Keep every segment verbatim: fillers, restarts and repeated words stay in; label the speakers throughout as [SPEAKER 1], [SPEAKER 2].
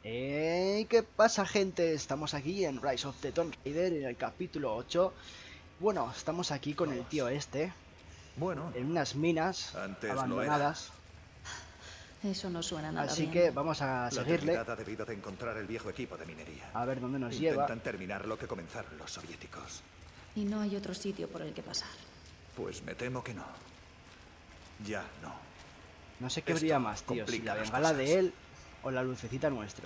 [SPEAKER 1] Hey, ¿qué pasa, gente? Estamos aquí en Rise of the Tomb Raider en el capítulo ocho. Bueno, estamos aquí con el tío este
[SPEAKER 2] Bueno,
[SPEAKER 1] en unas minas
[SPEAKER 2] antes lo era.
[SPEAKER 1] abandonadas.
[SPEAKER 3] Eso no suena nada
[SPEAKER 1] Así
[SPEAKER 3] bien.
[SPEAKER 1] que vamos a
[SPEAKER 2] La
[SPEAKER 1] seguirle
[SPEAKER 2] Trinidad ha debido de encontrar el viejo equipo de minería.
[SPEAKER 1] a ver dónde nos
[SPEAKER 2] Intentan
[SPEAKER 1] lleva.
[SPEAKER 2] terminar lo que comenzaron los soviéticos.
[SPEAKER 3] Y no hay otro sitio por el que pasar.
[SPEAKER 2] Pues me temo que no. Ya no.
[SPEAKER 1] No sé qué
[SPEAKER 2] Esto
[SPEAKER 1] brilla más, tío, si
[SPEAKER 2] complica
[SPEAKER 1] la
[SPEAKER 2] las
[SPEAKER 1] bengala
[SPEAKER 2] cosas.
[SPEAKER 1] de él o la lucecita nuestra.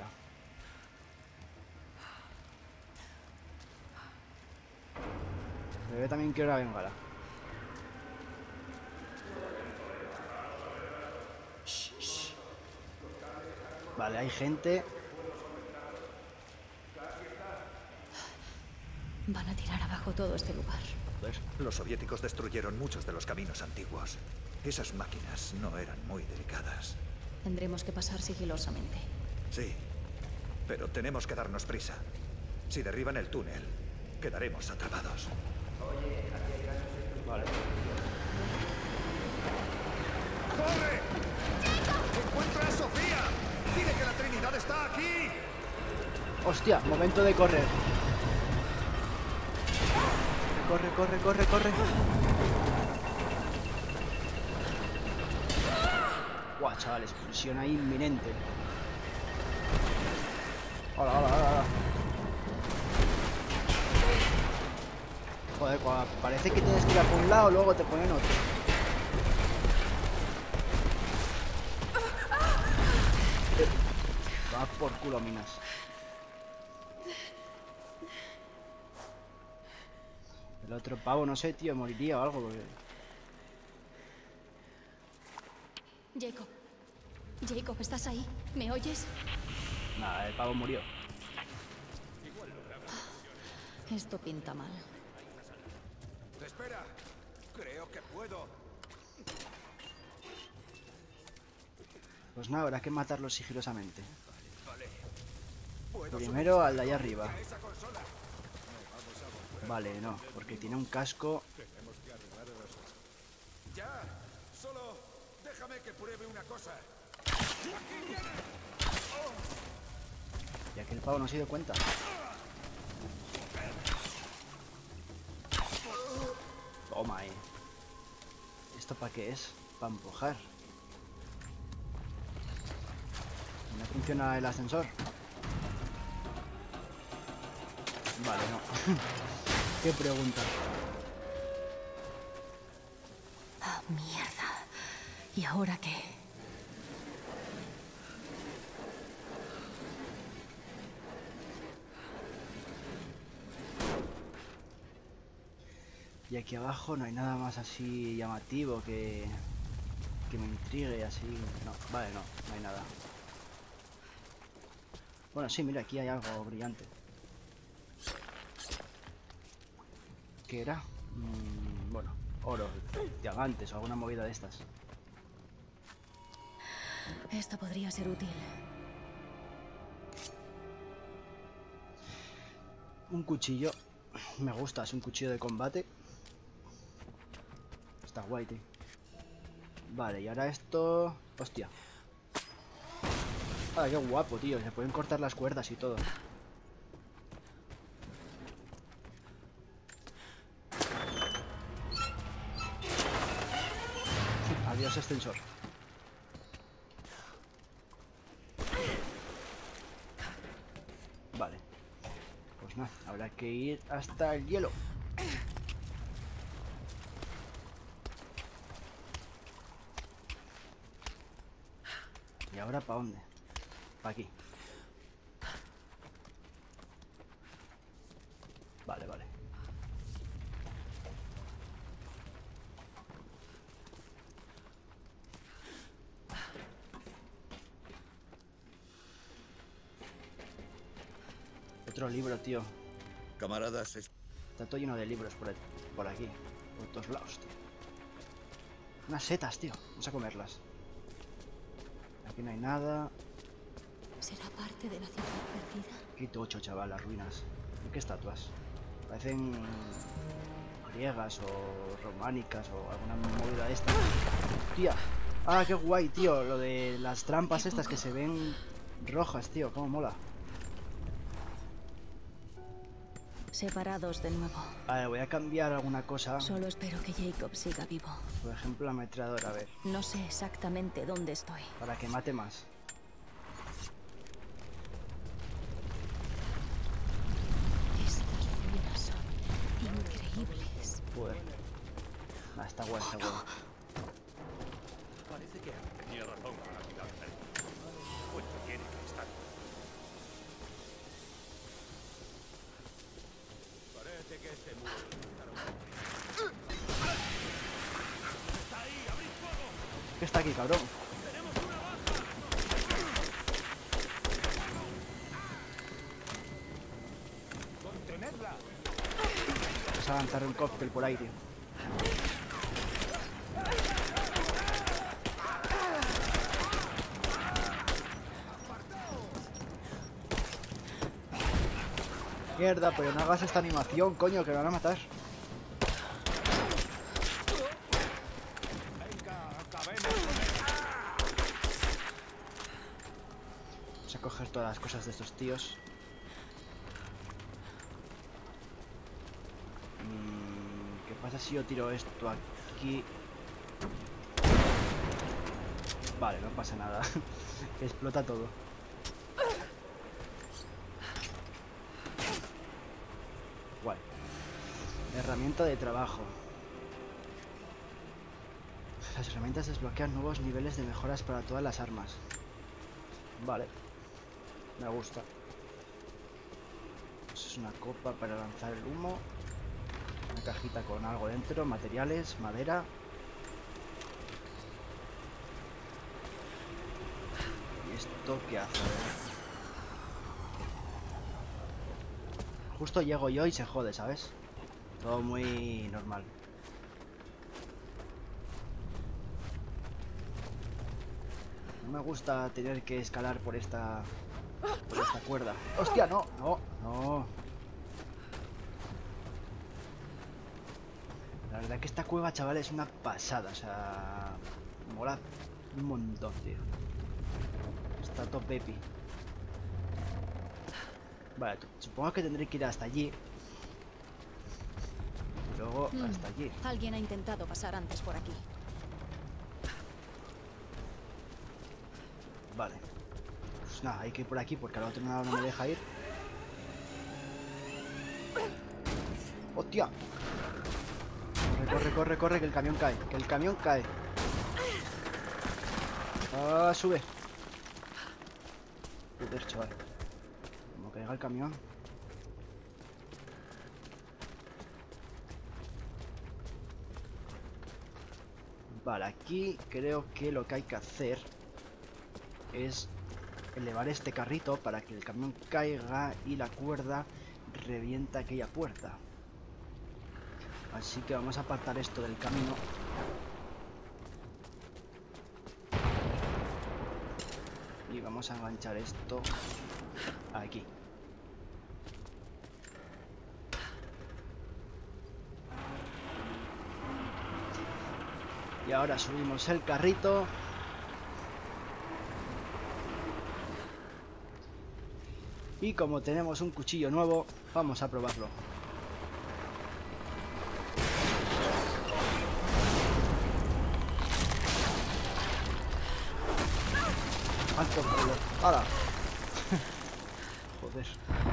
[SPEAKER 1] Se ve también que era bengala. Vale, hay gente.
[SPEAKER 3] Van a tirar abajo todo este lugar.
[SPEAKER 1] Pues,
[SPEAKER 2] Los soviéticos destruyeron muchos de los caminos antiguos. Esas máquinas no eran muy delicadas.
[SPEAKER 3] Tendremos que pasar sigilosamente.
[SPEAKER 2] Sí, pero tenemos que darnos prisa. Si derriban el túnel, quedaremos atrapados.
[SPEAKER 1] vale.
[SPEAKER 2] ¡Corre! ¡Encuentra a Sofía! ¡Dile que la Trinidad está aquí!
[SPEAKER 1] Hostia, momento de correr. Corre, corre, corre, corre. Guau, chaval, explosión ahí inminente. Hola, hola, hola, hola. Joder, cuando parece que tienes que ir a por un lado, luego te ponen otro. Va por culo, minas. El otro pavo, no sé, tío, moriría o algo, porque...
[SPEAKER 3] Jacob. Jacob, ¿estás ahí? ¿Me oyes?
[SPEAKER 1] Nada, el pavo murió.
[SPEAKER 3] Esto pinta mal.
[SPEAKER 2] Espera, creo que puedo.
[SPEAKER 1] Pues nada, habrá que matarlo sigilosamente.
[SPEAKER 2] Puedo
[SPEAKER 1] Primero al de allá arriba.
[SPEAKER 2] a esa consola.
[SPEAKER 1] Vale, no, porque tiene un casco.
[SPEAKER 2] Ya, solo déjame que pruebe una cosa.
[SPEAKER 1] Ya que el pavo no se dio cuenta. Toma, eh. ¿Esto para qué es? Para empujar. ¿No funciona el ascensor? Vale, no. ¿Qué pregunta?
[SPEAKER 3] Ah, mierda. ¿Y ahora qué?
[SPEAKER 1] Y aquí abajo no hay nada más así llamativo que... que me intrigue así. No, vale, no, no hay nada. Bueno, sí, mira, aquí hay algo brillante. ¿Qué era? Mm, bueno, oro, diamantes o alguna movida de estas.
[SPEAKER 3] Esto podría ser útil.
[SPEAKER 1] Un cuchillo. Me gusta, es un cuchillo de combate. Está guay, tío. Vale, y ahora esto... Hostia. Ah, qué guapo, tío. Se pueden cortar las cuerdas y todo. Adiós, ascensor. Vale. Pues nada, habrá que ir hasta el hielo. ¿Y ahora para dónde? Para aquí. Vale, vale. Otro libro, tío.
[SPEAKER 2] Camaradas, es...
[SPEAKER 1] Está todo lleno de libros por, el- por aquí. Por todos lados, tío. Unas setas, tío. Vamos a comerlas. Aquí no hay nada.
[SPEAKER 3] ¿Será parte de la ciudad perdida?
[SPEAKER 1] Qué tocho, chaval, las ruinas. ¿Y qué estatuas? Parecen griegas o románicas o alguna movida de esta. Tía. Ah, qué guay, tío. Lo de las trampas
[SPEAKER 3] Qué
[SPEAKER 1] estas que
[SPEAKER 3] poco.
[SPEAKER 1] se ven rojas, tío, cómo mola.
[SPEAKER 3] Separados de nuevo.
[SPEAKER 1] Vale, voy a cambiar alguna cosa.
[SPEAKER 3] Solo espero que Jacob siga vivo.
[SPEAKER 1] Por ejemplo, la ametralladora, a ver.
[SPEAKER 3] No sé exactamente dónde estoy.
[SPEAKER 1] Para que mate más.
[SPEAKER 3] Estas ruinas son increíbles.
[SPEAKER 1] Joder. Nah, está guay, está guay.
[SPEAKER 4] Parece que tenía razón para tirar el pues tiene que estar. Parece que este muro está ahí, abrid fuego.
[SPEAKER 1] ¿Qué está aquí, cabrón?
[SPEAKER 4] Tenemos una baja. Contenerla.
[SPEAKER 1] Vamos a lanzar un cóctel por ahí, tío. Mierda, pero no hagas esta animación, coño, que me van a matar.
[SPEAKER 4] Venga, acabemos con él.
[SPEAKER 1] Vamos a coger todas las cosas de estos tíos. Mm, ¿Qué pasa si yo tiro esto aquí? Vale, no pasa nada. Explota todo. Guay. Herramienta de trabajo. Las herramientas desbloquean nuevos niveles de mejoras para todas las armas. Vale. Me gusta. Eso es una copa para lanzar el humo. Una cajita con algo dentro. Materiales, madera. ¿Y esto qué hace? Justo llego yo y se jode, ¿sabes? Todo muy normal. No me gusta tener que escalar por esta... por esta cuerda. ¡Hostia, no! ¡No! ¡No! La verdad que esta cueva, chaval, es una pasada. O sea... mola un montón, tío. Está top epi. Vale, supongo que tendré que ir hasta allí. Y luego
[SPEAKER 3] Hmm.
[SPEAKER 1] hasta allí.
[SPEAKER 3] Alguien ha intentado pasar antes por aquí.
[SPEAKER 1] Vale. Pues nada, hay que ir por aquí porque al otro lado no me deja ir. ¡Hostia! Corre, corre, corre, corre, que el camión cae. Que el camión cae. Ah, sube. Joder, chaval. Como caiga el camión. Vale, aquí creo que lo que hay que hacer es elevar este carrito para que el camión caiga y la cuerda revienta aquella puerta. Así que vamos a apartar esto del camino. Y vamos a enganchar esto aquí. Y ahora subimos el carrito. Y como tenemos un cuchillo nuevo, vamos a probarlo. ¡Alto, joder! ¡Hala! Joder.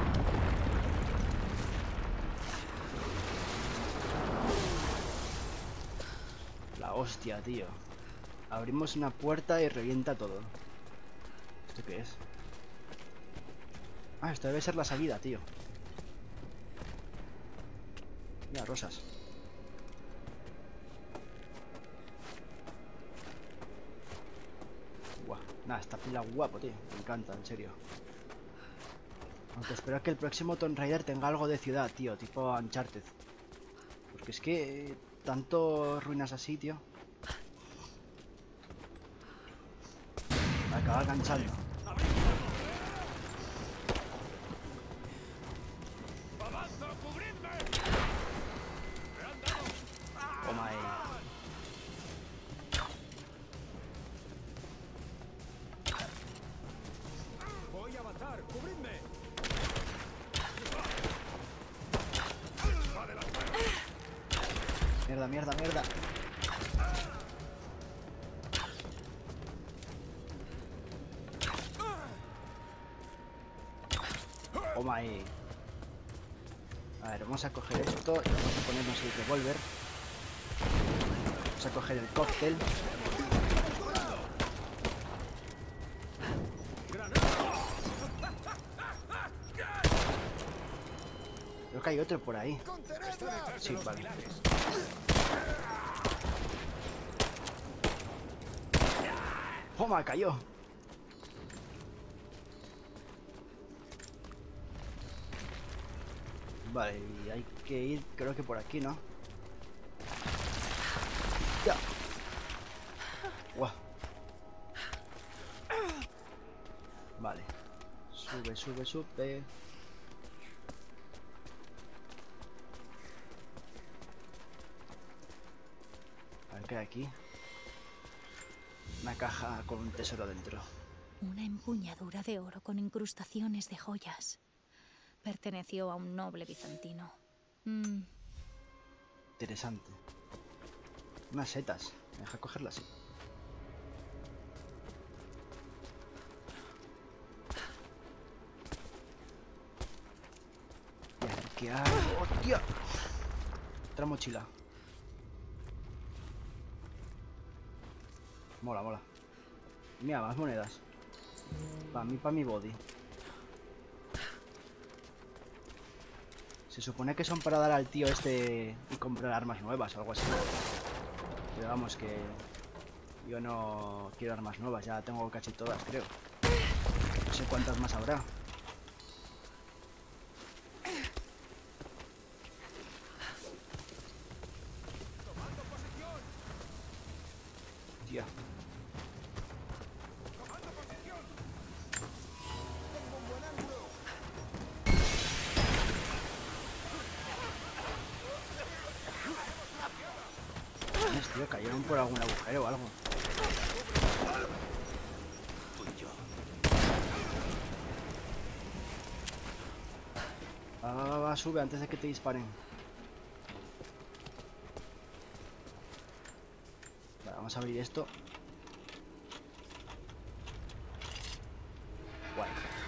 [SPEAKER 1] La hostia, tío. Abrimos una puerta y revienta todo. ¿Esto qué es? Ah, esto debe ser la salida, tío. Mira, rosas. Guau, nada, esta pila guapo, tío. Me encanta, en serio. Aunque espero que el próximo Tomb Raider tenga algo de ciudad, tío, tipo Uncharted. Porque es que eh, tanto ruinas así, tío. Me acaba enganchando. Oh my. Mierda, mierda, mierda. Toma ahí. A ver, vamos a coger esto y vamos a ponernos el revólver. Vamos a coger el cóctel. Creo que hay otro por ahí. Sí, vale. ¡Toma! Cayó. Vale, y hay que ir, creo que por aquí, ¿no? ¡Ya! ¡Guau! Vale. Sube, sube, sube. A ver qué hay aquí. Una caja con un tesoro dentro.
[SPEAKER 3] Una empuñadura de oro con incrustaciones de joyas. Perteneció a un noble bizantino. Mm.
[SPEAKER 1] Interesante. Unas setas. ¿Me deja cogerlas? Sí. Y a ver qué hago. ¡Hostia! Otra mochila. Mola, mola. Mira, más monedas. Para mí, para mi body. Se supone que son para dar al tío este y comprar armas nuevas o algo así. Pero vamos que yo no quiero armas nuevas, ya tengo casi todas, creo. No sé cuántas más habrá. Tía. Tío, cayeron por algún agujero o algo. Va, va, va, sube antes de que te disparen. Vale, vamos a abrir esto. Guay.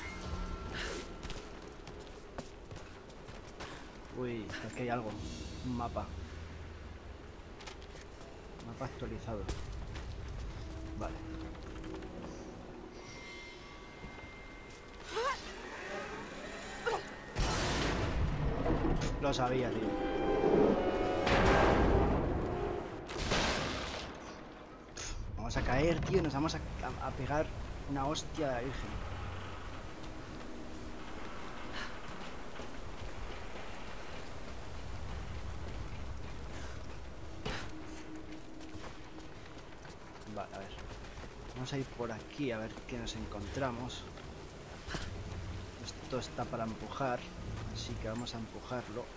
[SPEAKER 1] Uy, aquí hay algo. Un mapa. Mapa actualizado. Vale. Lo sabía, tío. Vamos a caer, tío. Nos vamos a, a, a pegar una hostia de la virgen. Vale, a ver. Vamos a ir por aquí a ver qué nos encontramos. Esto está para empujar, así que vamos a empujarlo.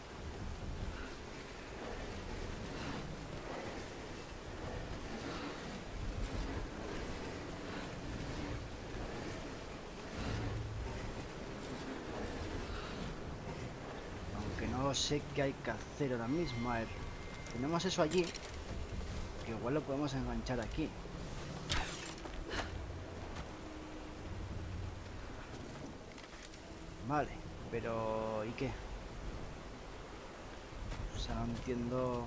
[SPEAKER 1] Aunque no sé qué hay que hacer ahora mismo. A ver, tenemos eso allí, que igual lo podemos enganchar aquí. Vale, pero ¿y qué? O sea, no entiendo.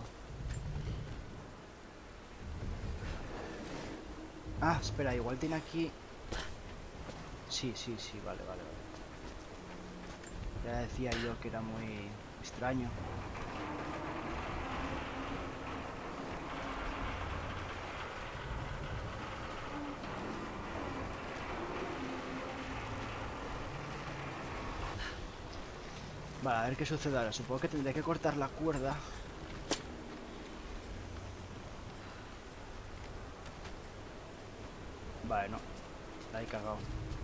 [SPEAKER 1] Ah, espera, igual tiene aquí. Sí, sí, sí, vale, vale, vale. Ya decía yo que era muy extraño. Vale, a ver qué sucede ahora. Supongo que tendré que cortar la cuerda. Vale, no. La he cagado.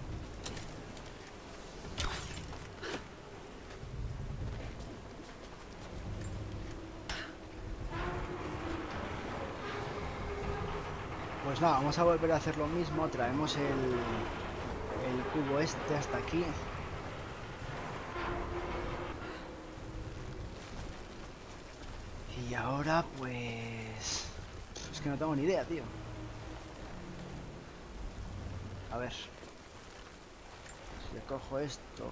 [SPEAKER 1] Pues nada, vamos a volver a hacer lo mismo. Traemos el, el cubo este hasta aquí. Y ahora pues... Es que no tengo ni idea, tío. A ver. Si le cojo esto...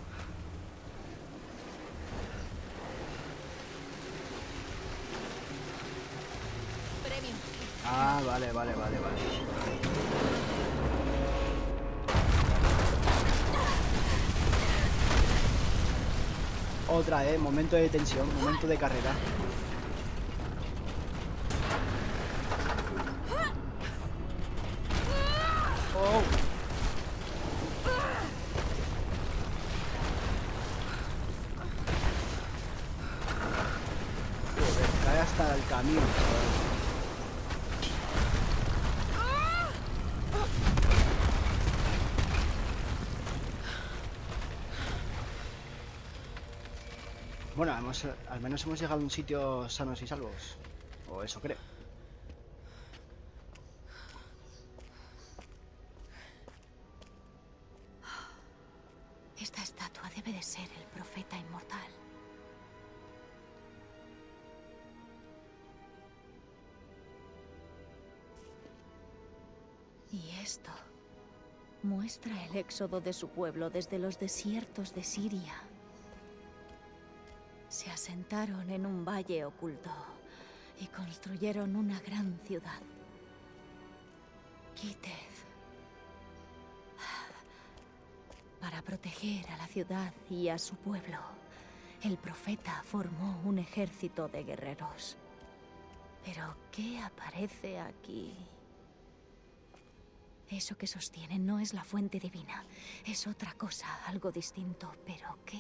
[SPEAKER 3] Premio.
[SPEAKER 1] Ah, vale, vale, vale, vale. Otra, eh, momento de tensión, momento de carrera. Oh. Joder, cae hasta el camino, chaval. Bueno, hemos, al menos hemos llegado a un sitio sanos y salvos. O eso creo.
[SPEAKER 3] Esta estatua debe de ser el profeta inmortal. Y esto muestra el éxodo de su pueblo desde los desiertos de Siria. Se asentaron en un valle oculto y construyeron una gran ciudad. Kitez. Para proteger a la ciudad y a su pueblo, el profeta formó un ejército de guerreros. Pero, ¿qué aparece aquí? Eso que sostienen no es la fuente divina. Es otra cosa, algo distinto. ¿Pero qué?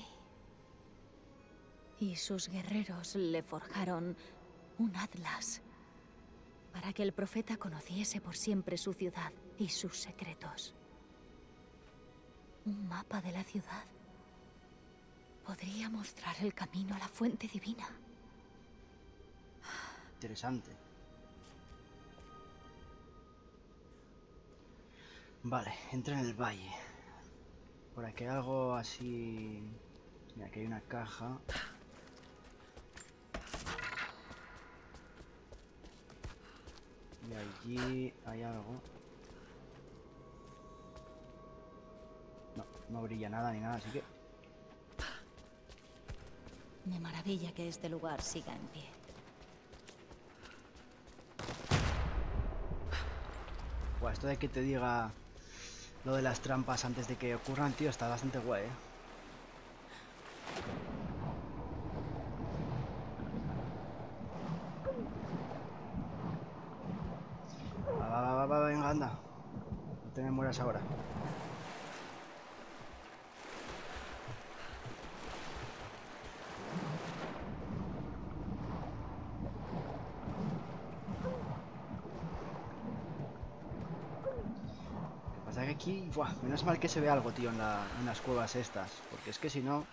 [SPEAKER 3] Y sus guerreros le forjaron un atlas para que el profeta conociese por siempre su ciudad y sus secretos. Un mapa de la ciudad podría mostrar el camino a la fuente divina.
[SPEAKER 1] Interesante. Vale, entra en el valle. Por aquí hay algo así... Mira, aquí hay una caja. Y allí hay algo. No, no brilla nada ni nada, así que...
[SPEAKER 3] Me maravilla que este lugar siga en pie.
[SPEAKER 1] Buah, esto de que te diga lo de las trampas antes de que ocurran, tío, está bastante guay, ¿eh? Va, va, va, va, venga, anda. No te me mueras ahora. Pasa que aquí, buah, menos mal que se ve algo, tío, en, la, en las cuevas estas, porque es que si no...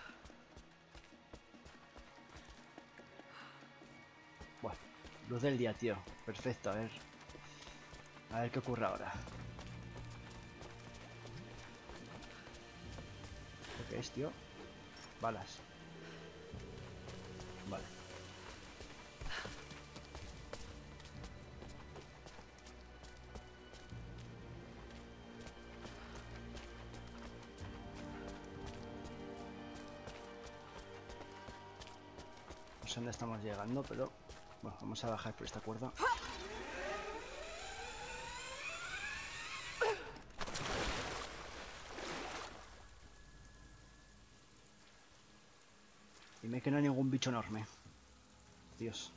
[SPEAKER 1] Buah, luz del día, tío, perfecto, a ver... A ver qué ocurre ahora. ¿Qué es, tío? Balas. Vale. No sé dónde estamos llegando, pero... Bueno, vamos a bajar por esta cuerda. Dime que no hay ningún bicho enorme. Dios.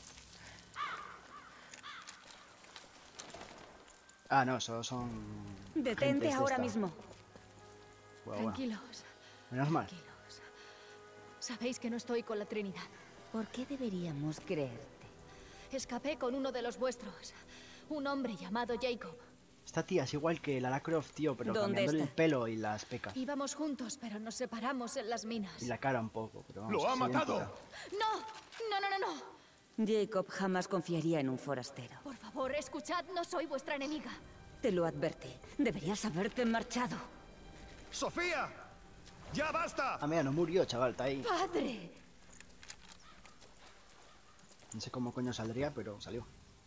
[SPEAKER 1] Ah, no, solo son...
[SPEAKER 5] Detente ahora mismo.
[SPEAKER 1] Guau, guau.
[SPEAKER 3] Tranquilos,
[SPEAKER 1] Menos mal.
[SPEAKER 3] tranquilos. Sabéis que no estoy con la Trinidad.
[SPEAKER 5] ¿Por qué deberíamos creerte?
[SPEAKER 3] Escapé con uno de los vuestros. Un hombre llamado Jacob.
[SPEAKER 1] Esta tía es igual que Lara Croft, tío, pero
[SPEAKER 5] ¿Dónde
[SPEAKER 1] cambiándole el
[SPEAKER 5] está?
[SPEAKER 1] pelo y las pecas.
[SPEAKER 3] Íbamos juntos, pero nos separamos en las minas.
[SPEAKER 1] Y la cara un poco, pero vamos,
[SPEAKER 4] ¡Lo ha
[SPEAKER 1] es
[SPEAKER 4] matado!
[SPEAKER 1] idéntica.
[SPEAKER 3] ¡No! ¡No, no, no, no!
[SPEAKER 5] Jacob jamás confiaría en un forastero.
[SPEAKER 3] Por favor, escuchad, no soy vuestra enemiga.
[SPEAKER 5] Te lo advertí. Deberías haberte marchado.
[SPEAKER 4] ¡Sofía! ¡Ya basta!
[SPEAKER 1] Ah, mira, no murió, chaval, está ahí.
[SPEAKER 3] ¡Padre!
[SPEAKER 1] No sé cómo coño saldría, pero salió.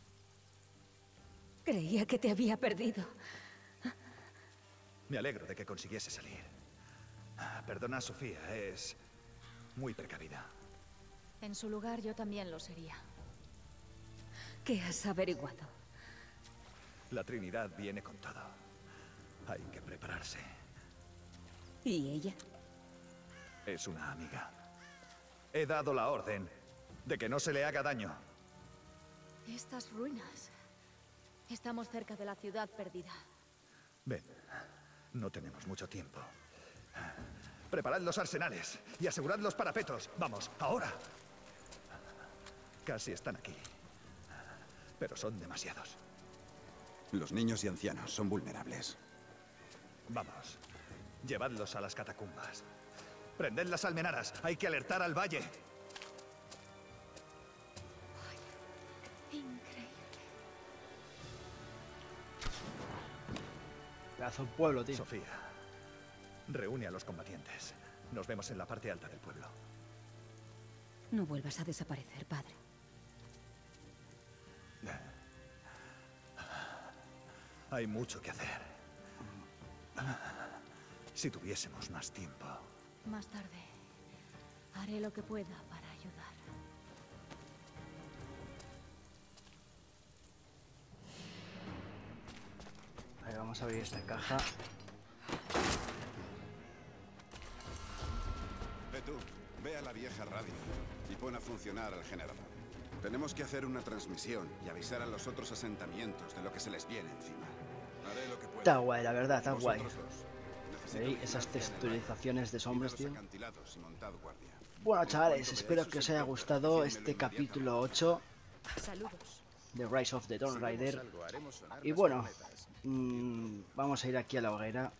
[SPEAKER 5] Creía que te había perdido.
[SPEAKER 2] Me alegro de que consiguiese salir. Ah, Perdona, Sofía, es muy precavida.
[SPEAKER 3] En su lugar yo también lo sería.
[SPEAKER 5] ¿Qué has averiguado?
[SPEAKER 2] La Trinidad viene con todo. Hay que prepararse.
[SPEAKER 5] ¿Y ella?
[SPEAKER 2] Es una amiga. He dado la orden de que no se le haga daño.
[SPEAKER 3] Estas ruinas. Estamos cerca de la ciudad perdida.
[SPEAKER 2] Ven, no tenemos mucho tiempo. Preparad los arsenales y asegurad los parapetos. Vamos, ahora. Casi están aquí. Pero son demasiados.
[SPEAKER 6] Los niños y ancianos son vulnerables.
[SPEAKER 2] Vamos, llevadlos a las catacumbas. Prended las almenaras. Hay que alertar al valle.
[SPEAKER 3] Increíble.
[SPEAKER 1] Pedazo de pueblo, tío.
[SPEAKER 2] Sofía, reúne a los combatientes. Nos vemos en la parte alta del pueblo.
[SPEAKER 5] No vuelvas a desaparecer, padre.
[SPEAKER 2] Hay mucho que hacer. Si tuviésemos más tiempo.
[SPEAKER 3] Más tarde, haré lo que pueda para ayudar.
[SPEAKER 1] Ahí vamos a abrir esta caja.
[SPEAKER 6] Ve tú, ve a la vieja radio y pon a funcionar al generador. Tenemos que hacer una transmisión y avisar a los otros asentamientos de lo que se les viene encima. Haré lo que pueda.
[SPEAKER 1] Está guay, la verdad, está guay.
[SPEAKER 6] Vosotros dos, necesito
[SPEAKER 1] ¿Veis?
[SPEAKER 6] vigilancia
[SPEAKER 1] Esas
[SPEAKER 6] en el
[SPEAKER 1] texturizaciones de sombras,
[SPEAKER 6] valle y de
[SPEAKER 1] tío.
[SPEAKER 6] los acantilados y montad guardia.
[SPEAKER 1] Bueno, chavales,
[SPEAKER 6] Cuando
[SPEAKER 1] espero
[SPEAKER 6] veáis
[SPEAKER 1] que
[SPEAKER 6] sus
[SPEAKER 1] os haya
[SPEAKER 6] encuentros,
[SPEAKER 1] gustado
[SPEAKER 6] decídmelo
[SPEAKER 1] este capítulo
[SPEAKER 6] inmediatamente.
[SPEAKER 1] ocho
[SPEAKER 3] Saludos.
[SPEAKER 1] de Rise of the Tomb
[SPEAKER 6] Si vemos
[SPEAKER 1] Raider.
[SPEAKER 6] algo, haremos sonar
[SPEAKER 1] Y
[SPEAKER 6] las
[SPEAKER 1] bueno,
[SPEAKER 6] cornetas.
[SPEAKER 1] mm, vamos a ir aquí a la hoguera.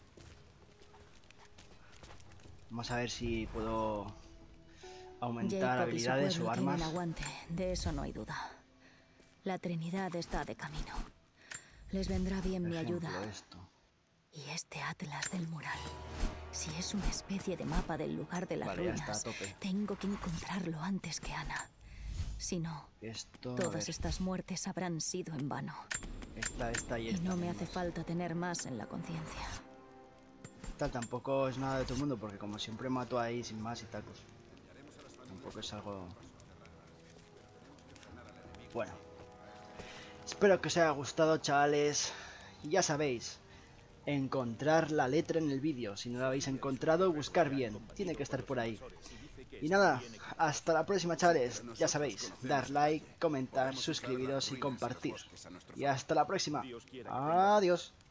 [SPEAKER 1] Vamos a ver si puedo aumentar
[SPEAKER 3] Jacob y su
[SPEAKER 1] habilidades o
[SPEAKER 3] pueblo
[SPEAKER 1] armas.
[SPEAKER 3] tienen aguante, de eso no hay duda. La Trinidad está de camino. Les vendrá bien
[SPEAKER 1] Por
[SPEAKER 3] mi
[SPEAKER 1] ejemplo,
[SPEAKER 3] ayuda.
[SPEAKER 1] esto.
[SPEAKER 3] Y este atlas del mural. Si es una especie de mapa del lugar de las
[SPEAKER 1] Vale, ya está,
[SPEAKER 3] ruinas,
[SPEAKER 1] a tope.
[SPEAKER 3] tengo que encontrarlo antes que Ana. Si no,
[SPEAKER 1] Esto, a
[SPEAKER 3] todas
[SPEAKER 1] ver,
[SPEAKER 3] estas muertes habrán sido en vano.
[SPEAKER 1] esta, esta y
[SPEAKER 3] Y
[SPEAKER 1] esta.
[SPEAKER 3] no me
[SPEAKER 1] tenemos.
[SPEAKER 3] hace falta tener más en la conciencia.
[SPEAKER 1] Esta tampoco es nada de todo el mundo, porque como siempre mato ahí sin más y tal, pues tampoco es algo... Bueno. Espero que os haya gustado, chavales. Y ya sabéis, encontrar la letra en el vídeo. Si no la habéis encontrado, buscar bien. Tiene que estar por ahí. Y nada, hasta la próxima, chavales. Ya sabéis, dar like, comentar, suscribiros y compartir. Y hasta la próxima. Adiós.